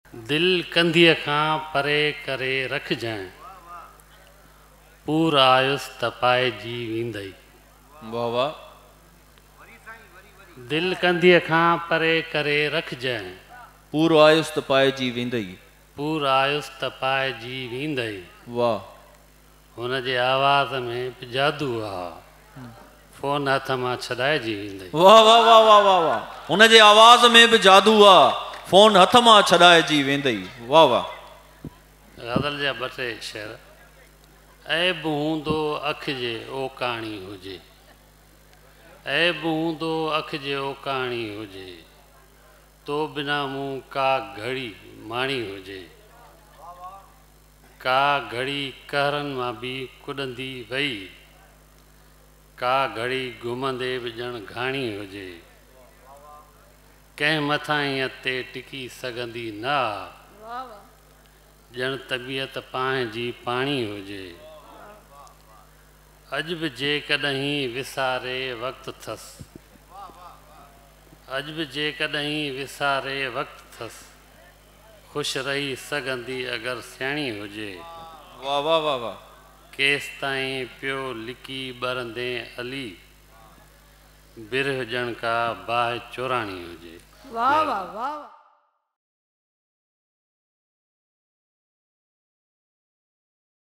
दिल कंधीअ खां परे करे रखजांइ, पूर आयुसि तपाइजी वेंदई। वाह वाह। दिल कंधीअ खां परे करे रखजांइ, पूर आयुसि तपाइजी वेंदई। पूर आयुसि तपाइजी वेंदई। वाह। हुन जे आवाज़ में बि जादू आहे, फोन हथ मां छॾाइजी वेंदई। वाह वाह वाह वाह वाह वाह। हुन जे आवाज़ में बि जादू आहे, फोन हथ मां छॾाइजी वेंदई। वाह वाह। गज़ल जा ॿ टे शेर। ऐब हूंदो अख जे ओकाणी हुजे, ऐब हूंदो अख जे ओकाणी हुजे, तो बिना मूं का घड़ी माणी हुजे, का घड़ी कहरनि मां बि कुॾंदी वई, का घड़ी घुमंदे बि ॼण घाणी हुजे, कंहिं मथां ईअं ते टिकी सघंदी न, ॼण तबियत पंहिंजी पाणी हुजे। अॼु बि जेकॾहिं विसारे वक़्तु अथसि, अॼु बि जेकॾहिं विसारे वक़्तु अथसि, ख़ुशि रही सघंदी अगरि सियाणी हुजे। वाह वाह वाह वाह। केसि ताईं पियो लिकी ॿरंदे अली, बिरह ॼण का बाहि चोराणी हुजे। वाह वाह वाह।